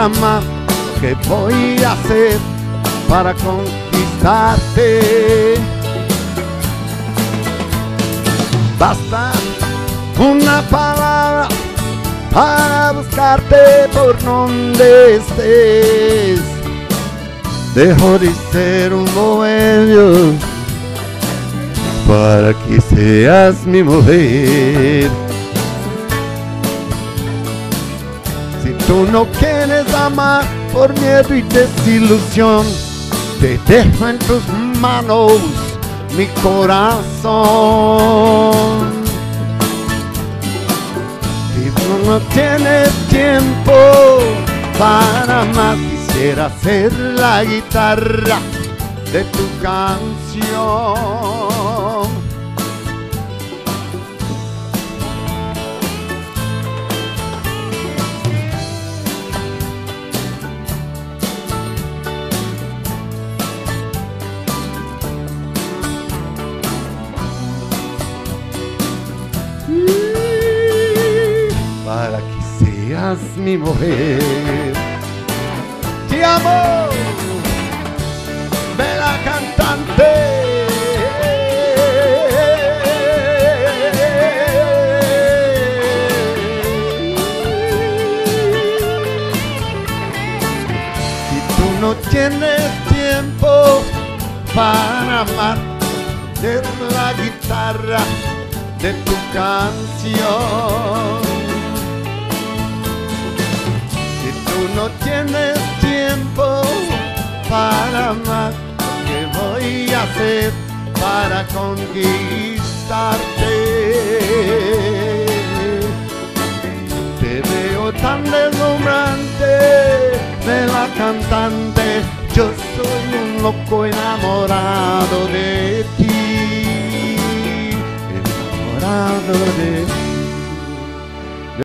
amar, ¿qué voy a hacer para conquistarte? Basta una palabra para buscarte por donde estés. Dejo de ser un bohemio para que seas mi mujer. Si tú no quieres amar por miedo y desilusión, te dejo en tus manos mi corazón. Si tú no tienes tiempo para amar, quisiera ser la guitarra de tu canción. Para que seas mi mujer. Te amo, bella cantante. Si tú no tienes tiempo para amar, ser la guitarra de tu canción. Si tú no tienes tiempo para amar, ¿qué voy a hacer para conquistarte? Te veo tan deslumbrante, bella cantante, yo soy un loco enamorado de ti, enamorado de ti.